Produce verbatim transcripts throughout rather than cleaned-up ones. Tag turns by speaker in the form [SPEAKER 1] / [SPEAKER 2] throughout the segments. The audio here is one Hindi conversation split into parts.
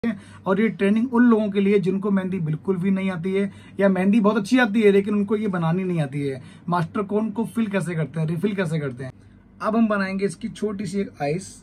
[SPEAKER 1] और ये ट्रेनिंग उन लोगों के लिए जिनको मेहंदी बिल्कुल भी नहीं आती है या मेहंदी बहुत अच्छी आती है लेकिन उनको ये बनानी नहीं आती है। मास्टर कोन को फिल कैसे करते हैं, रिफिल कैसे करते हैं। अब हम बनाएंगे इसकी छोटी सी एक आइस,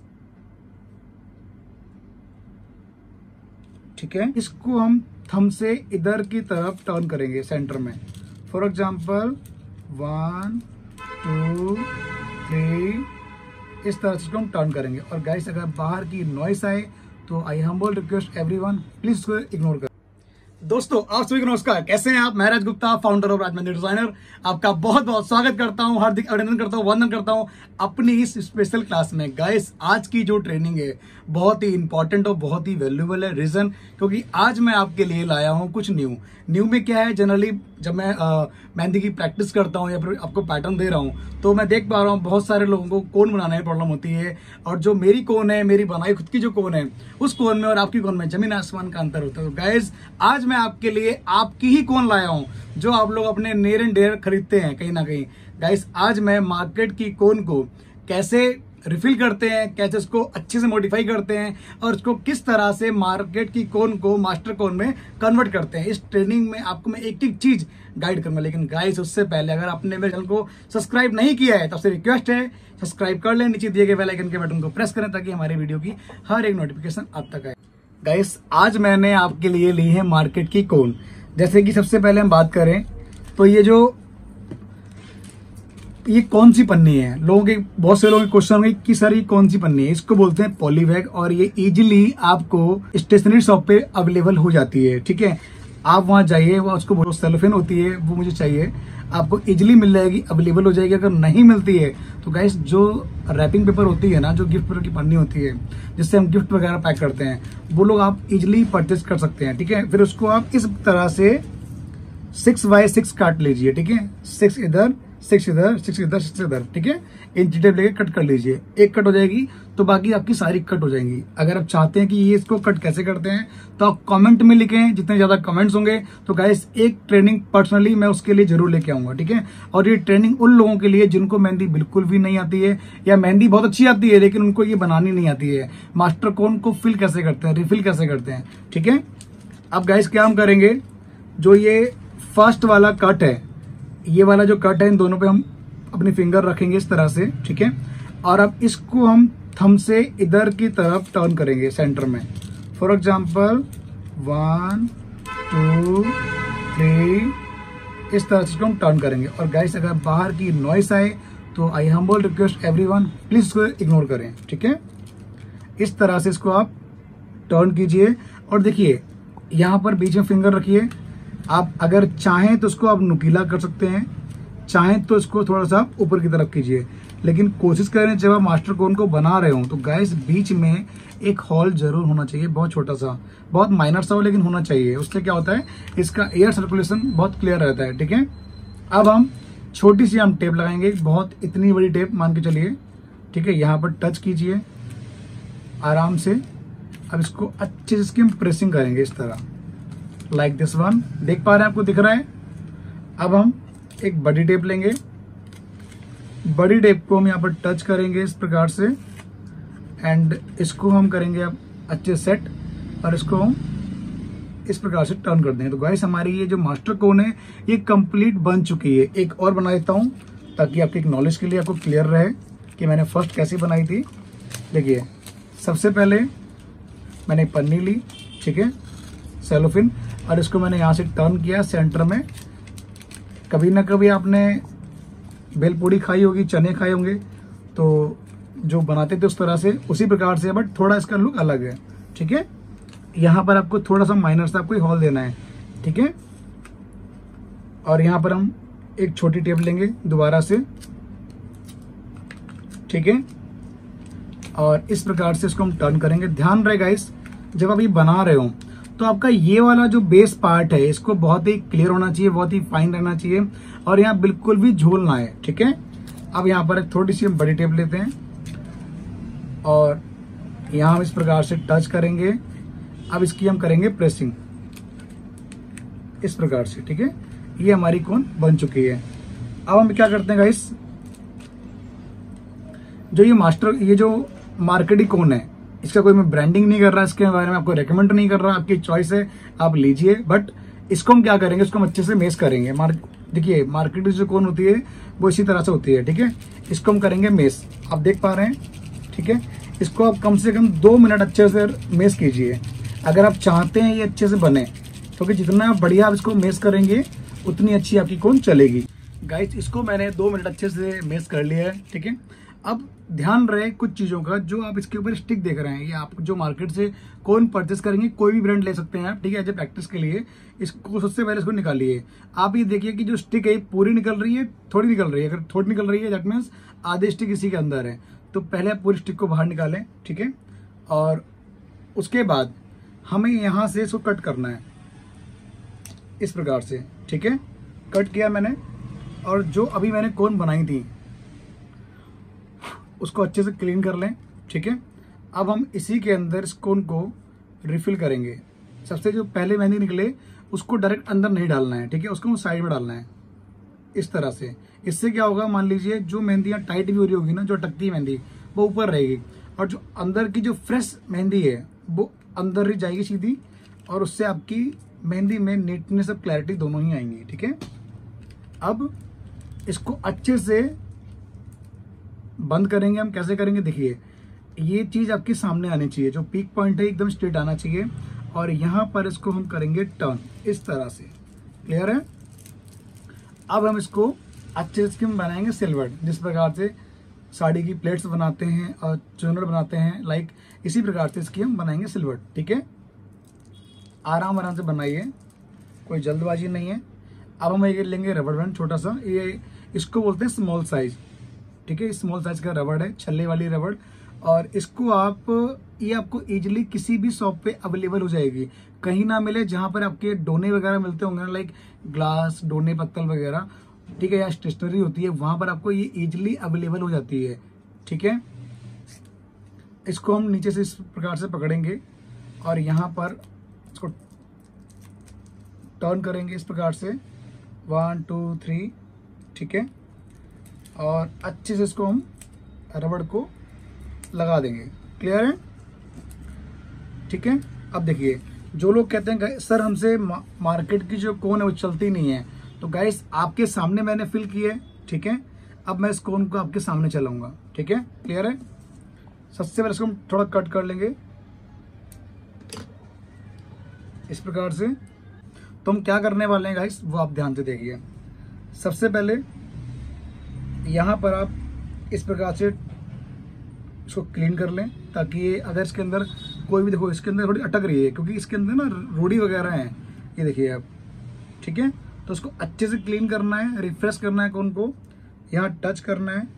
[SPEAKER 1] ठीक है। इसको हम थंब से इधर की तरफ टर्न करेंगे सेंटर में। For example one two three, इस तरह से इसको हम टर्न करेंगे। और गाइस अगर बाहर की नॉइस आए तो I humble request everyone please इसको इग्नोर करें। दोस्तों आप सभी को नमस्कार, कैसे हैं आप। मैं Raj Gupta, founder of Raj Mehndi designer, आपका बहुत बहुत स्वागत करता हूं, हार्दिक अभिनंदन करता हूं, वंदन करता हूं अपनी इस स्पेशल क्लास में। गाइस आज की जो ट्रेनिंग है बहुत ही इंपॉर्टेंट और बहुत ही वैल्यूएबल है। रीजन क्योंकि आज मैं आपके लिए लाया हूं कुछ न्यू। न्यू में क्या है, जनरली जब मैं मेहंदी की प्रैक्टिस करता हूं या फिर आपको पैटर्न दे रहा हूं तो मैं देख पा रहा हूं बहुत सारे लोगों को कोन बनाने में प्रॉब्लम होती है। और जो मेरी कोन है, मेरी बनाई खुद की जो कोन है, उस कोन में और आपकी कोन में जमीन आसमान का अंतर होता है। तो गाइज आज मैं आपके लिए आपकी ही कोन लाया हूं जो आप लोग अपने नियर एंड डियर खरीदते हैं कहीं ना कहीं। गाइज आज मैं मार्केट की कोन को कैसे रिफिल करते हैं, कैसे उसको अच्छे से मॉडिफाई करते हैं और उसको किस तरह से मार्केट की कोन को मास्टर कोन में कन्वर्ट करते हैं, इस ट्रेनिंग में आपको मैं एक एक चीज गाइड करूंगा। लेकिन गाइस उससे पहले अगर आपने मेरे चैनल को सब्सक्राइब नहीं किया है तो आपसे रिक्वेस्ट है सब्सक्राइब कर लें, नीचे दिए गए बेल आइकन के बटन को प्रेस करें ताकि हमारे वीडियो की हर एक नोटिफिकेशन आप तक आए। गाइस आज मैंने आपके लिए ली है मार्केट की कोन। जैसे कि सबसे पहले हम बात करें तो ये जो ये कौन सी पन्नी है, लोगों के बहुत से लोगों के क्वेश्चन होंगे कि सर ये कौन सी पन्नी है। इसको बोलते हैं पॉलीबैग और ये इजीली आपको स्टेशनरी शॉप पे अवेलेबल हो जाती है, ठीक है। आप वहां जाइए, वो उसको बोलो सेलोफेन होती है, वो मुझे चाहिए, आपको इजीली मिल जाएगी, अवेलेबल हो जाएगी। अगर नहीं मिलती है तो गाइस जो रैपिंग पेपर होती है ना, जो गिफ्ट पेपर की पन्नी होती है जिससे हम गिफ्ट वगैरह पैक करते हैं, वो लोग आप इजिली परचेज कर सकते हैं, ठीक है। फिर उसको आप इस तरह से सिक्स बाय सिक्स काट लीजिए, ठीक है। सिक्स इधर, सिक्स इधर, सिक्स इधर, सिक्स इधर, ठीक है। इंची टेप लेके कट कर लीजिए। एक कट हो जाएगी तो बाकी आपकी सारी कट हो जाएंगी। अगर आप चाहते हैं कि ये इसको कट कैसे करते हैं तो आप कमेंट में लिखें, जितने ज्यादा कमेंट्स होंगे तो गाइस एक ट्रेनिंग पर्सनली मैं उसके लिए जरूर लेके आऊंगा, ठीक है। और ये ट्रेनिंग उन लोगों के लिए जिनको मेहंदी बिल्कुल भी नहीं आती है या मेहंदी बहुत अच्छी आती है लेकिन उनको ये बनानी नहीं आती है। मास्टर कोन को फिल कैसे करते हैं, रिफिल कैसे करते हैं, ठीक है। अब गाइस क्या हम करेंगे, जो ये फर्स्ट वाला कट है, ये वाला जो कट है, इन दोनों पे हम अपनी फिंगर रखेंगे इस तरह से, ठीक है। और अब इसको हम थंब से इधर की तरफ टर्न करेंगे सेंटर में। For example one two three, इस तरह से इसको हम टर्न करेंगे। और गाइस अगर बाहर की नॉइस आए तो I humble request everyone please इसको इग्नोर करें, ठीक है। इस तरह से इसको आप टर्न कीजिए और देखिए यहाँ पर बीच में फिंगर रखिए। आप अगर चाहें तो इसको आप नुकीला कर सकते हैं, चाहें तो इसको थोड़ा सा ऊपर की तरफ कीजिए। लेकिन कोशिश करें जब आप मास्टर कोन को बना रहे हो तो गाइस बीच में एक हॉल जरूर होना चाहिए, बहुत छोटा सा, बहुत माइनर सा हो लेकिन होना चाहिए। उससे क्या होता है, इसका एयर सर्कुलेशन बहुत क्लियर रहता है, ठीक है। अब हम छोटी सी हम टेप लगाएंगे, बहुत इतनी बड़ी टेप मान के चलिए, ठीक है। यहाँ पर टच कीजिए आराम से। अब इसको अच्छे से इसकी हम प्रेसिंग करेंगे इस तरह, लाइक दिस वन। देख पा रहे हैं, आपको दिख रहा है। अब हम एक बड़ी टेप लेंगे, बड़ी टेप को हम यहाँ पर टच करेंगे इस प्रकार से एंड इसको हम करेंगे अब अच्छे सेट और इसको हम इस प्रकार से टर्न कर देंगे। तो गाइस हमारी ये जो मास्टर कोन है ये कंप्लीट बन चुकी है। एक और बना देता हूँ ताकि आपके एक नॉलेज के लिए आपको क्लियर रहे कि मैंने फर्स्ट कैसे बनाई थी। देखिए सबसे पहले मैंने पन्नी ली, ठीक है, सेलोफिन, और इसको मैंने यहाँ से टर्न किया सेंटर में। कभी ना कभी आपने बेलपूड़ी खाई होगी, चने खाए होंगे, तो जो बनाते थे उस तरह से, उसी प्रकार से, बट थोड़ा इसका लुक अलग है, ठीक है। यहाँ पर आपको थोड़ा सा माइनर सा आपको हॉल देना है, ठीक है। और यहाँ पर हम एक छोटी टेप लेंगे दोबारा से, ठीक है, और इस प्रकार से इसको हम टर्न करेंगे। ध्यान रहे गाइस, जब आप ये बना रहे हो तो आपका ये वाला जो बेस पार्ट है इसको बहुत ही क्लियर होना चाहिए, बहुत ही फाइन रहना चाहिए और यहाँ बिल्कुल भी झोल ना है, ठीक है। अब यहाँ पर एक थोड़ी सी हम बड़ी टेप लेते हैं और यहाँ हम इस प्रकार से टच करेंगे। अब इसकी हम करेंगे प्रेसिंग इस प्रकार से, ठीक है। ये हमारी कोन बन चुकी है। अब हम क्या करते हैं गाइस, जो ये मास्टर ये जो मार्केट की कोन है इसका कोई मैं ब्रांडिंग नहीं कर रहा, इसके बारे में आपको रेकमेंड नहीं कर रहा, आपकी चॉइस है, आप लीजिए। बट इसको हम क्या करेंगे, इसको हम अच्छे से मेस करेंगे। मार्क देखिए मार्केट जो कौन होती है वो इसी तरह से होती है, ठीक है। इसको हम करेंगे मेस, आप देख पा रहे हैं, ठीक है। इसको आप कम से कम दो मिनट अच्छे से मेस कीजिए अगर आप चाहते हैं ये अच्छे से बने, क्योंकि तो जितना बढ़िया आप इसको मेस करेंगे उतनी अच्छी आपकी कोन चलेगी। गाइस इसको मैंने दो मिनट अच्छे से मेस कर लिया है, ठीक है। अब ध्यान रहे कुछ चीजों का, जो आप इसके ऊपर स्टिक देख रहे हैं, ये आप जो मार्केट से कोन परचेस करेंगे, कोई भी ब्रांड ले सकते हैं आप, ठीक है, एज ए प्रैक्टिस के लिए। इसको सबसे पहले इसको निकालिए। आप ये देखिए कि जो स्टिक है पूरी निकल रही है, थोड़ी निकल रही है। अगर थोड़ी निकल रही है दैट मीन्स आधे स्टिक इसी के अंदर है। तो पहले आप पूरी स्टिक को बाहर निकालें, ठीक है। और उसके बाद हमें यहाँ से इसको कट करना है इस प्रकार से, ठीक है। कट किया मैंने, और जो अभी मैंने कोन बनाई थी उसको अच्छे से क्लीन कर लें, ठीक है। अब हम इसी के अंदर इस कोन को रिफिल करेंगे। सबसे जो पहले मेहंदी निकले उसको डायरेक्ट अंदर नहीं डालना है, ठीक है, उसको साइड में डालना है इस तरह से। इससे क्या होगा, मान लीजिए जो मेहंदियाँ टाइट भी हो रही होगी ना, जो अटकती मेहंदी वो ऊपर रहेगी, और जो अंदर की जो फ्रेश मेहंदी है वो अंदर ही जाएगी सीधी, और उससे आपकी मेहंदी में नीटनेस और क्लैरिटी दोनों ही आएंगी, ठीक है। अब इसको अच्छे से बंद करेंगे हम। कैसे करेंगे, देखिए ये चीज आपके सामने आनी चाहिए, जो पीक पॉइंट है एकदम स्ट्रेट आना चाहिए, और यहाँ पर इसको हम करेंगे टर्न इस तरह से। क्लियर है। अब हम इसको अच्छे से हम बनाएंगे सिल्वर, जिस प्रकार से साड़ी की प्लेट्स बनाते हैं और चूनर बनाते हैं, लाइक इसी प्रकार से इसकी हम बनाएंगे सिल्वर, ठीक है। आराम आराम से बनाइए, कोई जल्दबाजी नहीं है। अब हम ये लेंगे रबड़ बैंड छोटा सा, ये इसको बोलते हैं स्मॉल साइज, ठीक है। स्मॉल साइज का रबड़ है, छल्ले वाली रबड़, और इसको आप ये आपको इजीली किसी भी शॉप पे अवेलेबल हो जाएगी। कहीं ना मिले जहां पर आपके डोने वगैरह मिलते होंगे, लाइक ग्लास डोने पत्तल वगैरह, ठीक है, या स्टेशनरी होती है, वहां पर आपको ये इजीली अवेलेबल हो जाती है, ठीक है। इसको हम नीचे से इस प्रकार से पकड़ेंगे और यहाँ पर इसको टर्न करेंगे इस प्रकार से, वन टू थ्री, ठीक है। और अच्छे से इसको हम रबड़ को लगा देंगे। क्लियर है, ठीक है। अब देखिए जो लोग कहते हैं सर हमसे मा, मार्केट की जो कोन है वो चलती नहीं है, तो गाइस आपके सामने मैंने फिल की है, ठीक है। अब मैं इस कोन को आपके सामने चलाऊंगा, ठीक है। क्लियर है। सबसे पहले इसको हम थोड़ा कट कर लेंगे इस प्रकार से। तो हम क्या करने वाले हैं गाइस, वो आप ध्यान से देखिए। सबसे पहले यहाँ पर आप इस प्रकार से इसको क्लीन कर लें, ताकि ये अगर इसके अंदर कोई भी, देखो इसके अंदर थोड़ी अटक रही है क्योंकि इसके अंदर ना रोड़ी वगैरह है, ये देखिए आप, ठीक है। तो उसको अच्छे से क्लीन करना है, रिफ्रेश करना है कोन को, यहाँ टच करना है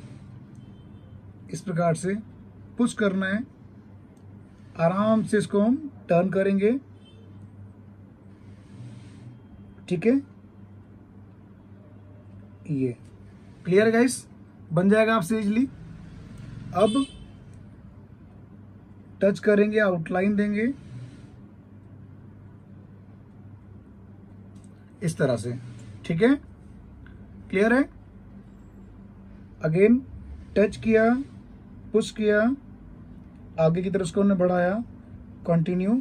[SPEAKER 1] इस प्रकार से, पुश करना है, आराम से इसको हम टर्न करेंगे, ठीक है। ये क्लियर गाइस, बन जाएगा आपसे इजली। अब टच करेंगे, आउटलाइन देंगे इस तरह से, ठीक है। क्लियर है। अगेन टच किया, पुश किया, आगे की तरफ उसको हमने बढ़ाया, कंटिन्यू,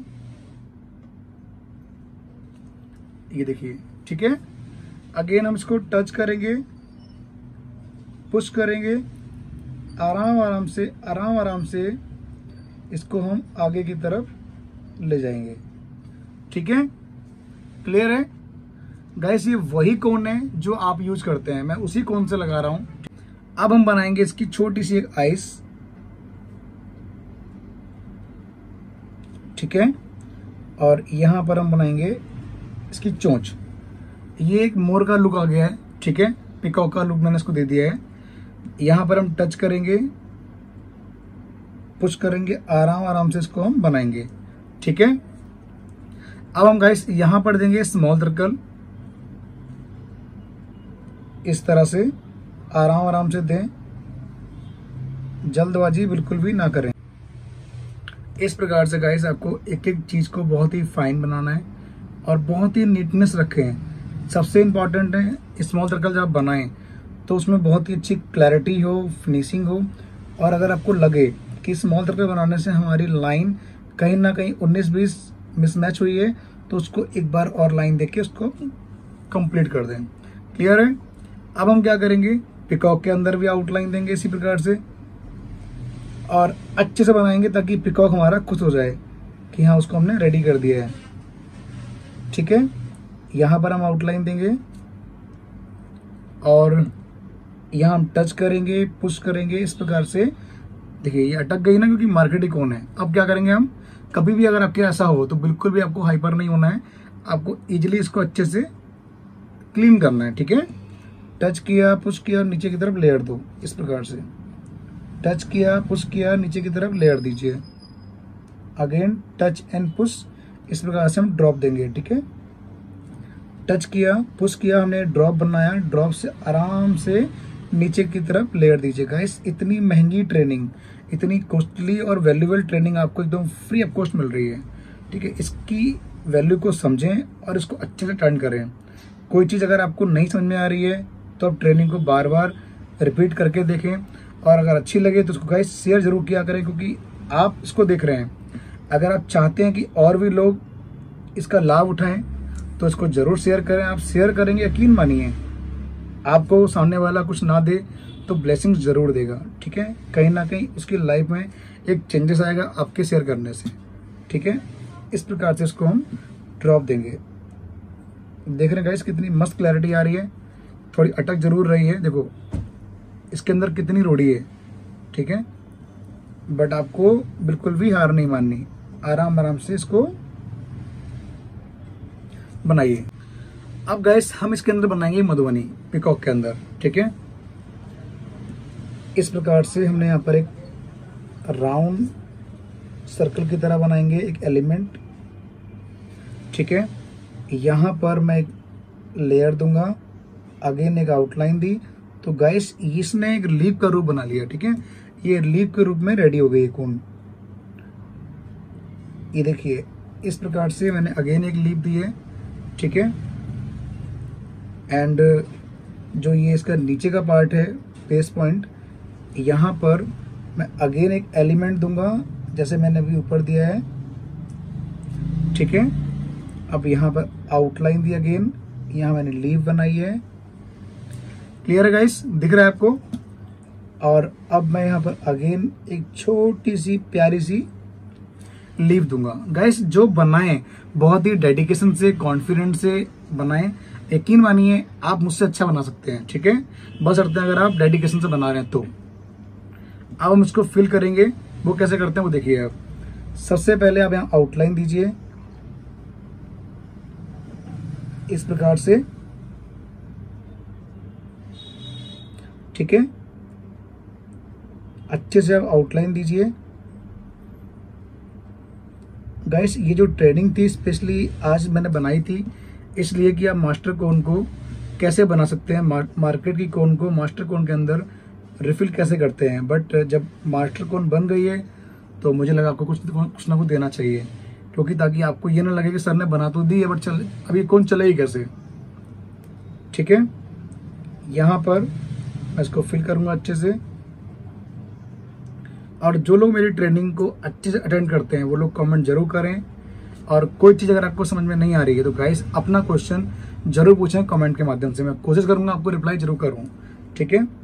[SPEAKER 1] ये देखिए, ठीक है। अगेन हम इसको टच करेंगे, पुश करेंगे, आराम आराम से आराम आराम से इसको हम आगे की तरफ ले जाएंगे, ठीक है। क्लियर है गाइस, ये वही कोन है जो आप यूज करते हैं, मैं उसी कोन से लगा रहा हूं। अब हम बनाएंगे इसकी छोटी सी एक आइस, ठीक है। और यहां पर हम बनाएंगे इसकी चोंच। ये एक मोर का लुक आ गया है, ठीक है, पिकॉक का लुक मैंने इसको दे दिया है। यहां पर हम टच करेंगे, पुश करेंगे, आराम आराम से इसको हम बनाएंगे, ठीक है। अब हम गाइस यहां पर देंगे स्मॉल सर्कल, इस तरह से आराम आराम से दें, जल्दबाजी बिल्कुल भी ना करें। इस प्रकार से गाइस आपको एक एक चीज को बहुत ही फाइन बनाना है और बहुत ही नीटनेस रखें। सबसे इंपॉर्टेंट है स्मॉल सर्कल जब बनाएं तो उसमें बहुत ही अच्छी क्लैरिटी हो, फिनिशिंग हो, और अगर आपको लगे कि स्मॉल सर्कल बनाने से हमारी लाइन कहीं ना कहीं उन्नीस बीस मिसमैच हुई है, तो उसको एक बार और लाइन देके उसको कंप्लीट कर दें। क्लियर है? अब हम क्या करेंगे, पिकॉक के अंदर भी आउटलाइन देंगे इसी प्रकार से, और अच्छे से बनाएंगे ताकि पिकॉक हमारा खुश हो जाए कि हाँ उसको हमने रेडी कर दिया है। ठीक है, यहाँ पर हम आउटलाइन देंगे और यहाँ हम टच करेंगे, पुश करेंगे इस प्रकार से। देखिए ये अटक गई ना, क्योंकि मार्केट कौन है। अब क्या करेंगे हम, कभी भी अगर आपके ऐसा हो तो बिल्कुल भी आपको हाइपर नहीं होना है, आपको इजीली इसको अच्छे से क्लीन करना है। ठीक है, टच किया, पुश किया, नीचे की तरफ लेयर दो इस प्रकार से। टच किया, पुश किया, नीचे की तरफ लेयर दीजिए। अगेन टच एंड पुश, इस प्रकार से हम ड्रॉप देंगे। ठीक है, टच किया, पुश किया, हमने ड्रॉप बनाया, ड्रॉप से आराम से नीचे की तरफ लेयर दीजिए। गाइस इतनी महंगी ट्रेनिंग, इतनी कॉस्टली और वैल्यूएबल ट्रेनिंग आपको एकदम फ्री ऑफ कॉस्ट मिल रही है। ठीक है, इसकी वैल्यू को समझें और इसको अच्छे से टर्न करें। कोई चीज़ अगर आपको नहीं समझ में आ रही है तो आप ट्रेनिंग को बार बार रिपीट करके देखें, और अगर अच्छी लगे तो उसको गाइस शेयर जरूर किया करें, क्योंकि आप इसको देख रहे हैं। अगर आप चाहते हैं कि और भी लोग इसका लाभ उठाएं तो इसको जरूर शेयर करें। आप शेयर करेंगे, यकीन मानिए आपको सामने वाला कुछ ना दे तो ब्लेसिंग्स जरूर देगा। ठीक है, कहीं ना कहीं उसकी लाइफ में एक चेंजेस आएगा आपके शेयर करने से। ठीक है, इस प्रकार से इसको हम ड्रॉप देंगे। देख रहे हैं गाइस कितनी मस्त क्लैरिटी आ रही है, थोड़ी अटक जरूर रही है। देखो इसके अंदर कितनी रोड़ी है। ठीक है, बट आपको बिल्कुल भी हार नहीं माननी, आराम आराम से इसको बनाइए। अब गाइस हम इसके अंदर बनाएंगे मधुबनी पिकॉक के अंदर। ठीक है, इस प्रकार से हमने यहाँ पर एक राउंड सर्कल की तरह बनाएंगे एक एलिमेंट। ठीक है, यहाँ पर मैं एक लेयर दूंगा, अगेन एक आउटलाइन दी, तो गाइस इसने एक लीफ का रूप बना लिया। ठीक है, ये लीफ के रूप में रेडी हो गई कौन। ये देखिए इस प्रकार से मैंने अगेन एक लीफ दी है। ठीक है, एंड जो ये इसका नीचे का पार्ट है बेस पॉइंट, यहाँ पर मैं अगेन एक एलिमेंट दूंगा जैसे मैंने अभी ऊपर दिया है। ठीक है, अब यहाँ पर आउटलाइन दी अगेन, यहाँ मैंने लीफ बनाई है। क्लियर है गाइस, दिख रहा है आपको? और अब मैं यहाँ पर अगेन एक छोटी सी प्यारी सी लीफ दूंगा। गाइस जो बनाएं बहुत ही डेडिकेशन से, कॉन्फिडेंट से बनाएं, यकीन मानिए आप मुझसे अच्छा बना सकते हैं। ठीक है, बस करते हैं अगर आप डेडिकेशन से बना रहे हैं तो। अब हम इसको फिल करेंगे, वो कैसे करते हैं वो देखिए आप। सबसे पहले आप यहाँ आउटलाइन दीजिए इस प्रकार से। ठीक है, अच्छे से आप आउटलाइन दीजिए। गाइस ये जो ट्रेनिंग थी स्पेशली आज मैंने बनाई थी इसलिए कि आप मास्टर कोन को कैसे बना सकते हैं, मार्केट की कोन को मास्टर कोन के अंदर रिफिल कैसे करते हैं। बट जब मास्टर कोन बन गई है तो मुझे लगा आपको कुछ कुछ ना कुछ देना चाहिए, क्योंकि ताकि आपको ये ना लगे कि सर ने बना तो दी है बट चल अभी कौन चलेगी कैसे। ठीक है, यहाँ पर मैं इसको फिल करूंगा अच्छे से। और जो लोग मेरी ट्रेनिंग को अच्छे से अटेंड करते हैं वो लोग कमेंट जरूर करें, और कोई चीज़ अगर आपको समझ में नहीं आ रही है तो गाइस अपना क्वेश्चन जरूर पूछें कमेंट के माध्यम से, मैं कोशिश करूंगा आपको रिप्लाई जरूर करूं। ठीक है,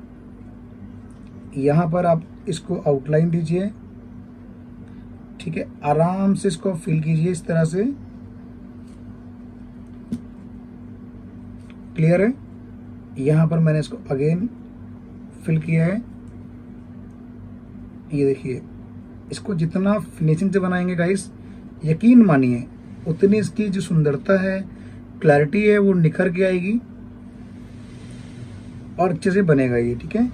[SPEAKER 1] यहाँ पर आप इसको आउटलाइन दीजिए। ठीक है, आराम से इसको फिल कीजिए इस तरह से। क्लियर है, यहाँ पर मैंने इसको अगेन फिल किया है। ये देखिए, इसको जितना फिनिशिंग से बनाएंगे गाइस यकीन मानिए उतनी इसकी जो सुंदरता है, क्लैरिटी है, वो निखर के आएगी और अच्छे से बनेगा ये। ठीक है,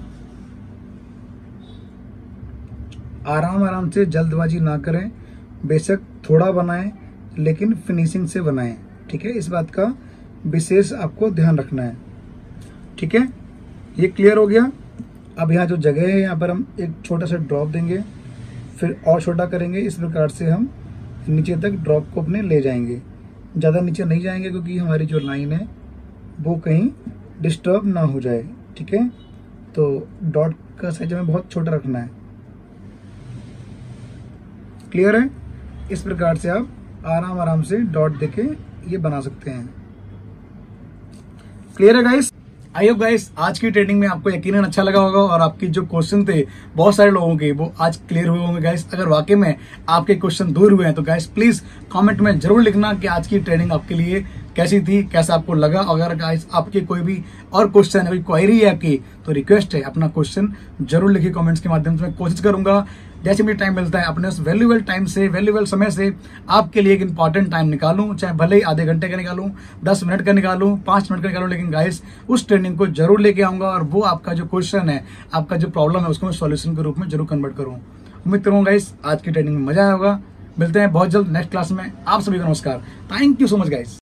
[SPEAKER 1] आराम आराम से, जल्दबाजी ना करें, बेशक थोड़ा बनाएं लेकिन फिनिशिंग से बनाएं। ठीक है, इस बात का विशेष आपको ध्यान रखना है। ठीक है, ये क्लियर हो गया। अब यहाँ जो जगह है यहाँ पर हम एक छोटा सा ड्रॉप देंगे, फिर और छोटा करेंगे। इस प्रकार से हम नीचे तक ड्रॉप को अपने ले जाएंगे, ज़्यादा नीचे नहीं जाएंगे क्योंकि हमारी जो लाइन है वो कहीं डिस्टर्ब ना हो जाए। ठीक है, तो डॉट का साइज हमें बहुत छोटा रखना है। क्लियर है? इस प्रकार से आप आराम आराम से डॉट देके ये बना सकते हैं। क्लियर है गाइस? आई होप गाइस आज की ट्रेनिंग में आपको यकीनन अच्छा लगा होगा और आपकी जो क्वेश्चन थे बहुत सारे लोगों के वो आज क्लियर हुए होंगे गाइस। अगर वाकई में आपके क्वेश्चन दूर हुए हैं तो गाइस प्लीज कमेंट में जरूर लिखना कि आज की ट्रेनिंग आपके लिए कैसी थी, कैसा आपको लगा। अगर गाइस आपके कोई भी और क्वेश्चन है, कोई क्वेरी है आपकी, तो रिक्वेस्ट है अपना क्वेश्चन जरूर लिखिए कमेंट्स के माध्यम से। मैं कोशिश करूंगा जैसे मुझे टाइम मिलता है अपने उस वैल्यूएबल टाइम से, वैल्यूएबल समय से आपके लिए एक इंपॉर्टेंट टाइम निकालूं, चाहे भले ही आधे घंटे का निकालूं, दस मिनट का निकालूं, पांच मिनट का निकालूं, लेकिन गाइस उस ट्रेनिंग को जरूर लेके आऊंगा और वो आपका जो क्वेश्चन है, आपका जो प्रॉब्लम है, उसको मैं सॉल्यूशन के रूप में जरूर कन्वर्ट करूं। उम्मीद करूंगा गाइस आज की ट्रेनिंग में मजा आया होगा। मिलते हैं बहुत जल्द नेक्स्ट क्लास में। आप सभी को नमस्कार। Thank you so much guys.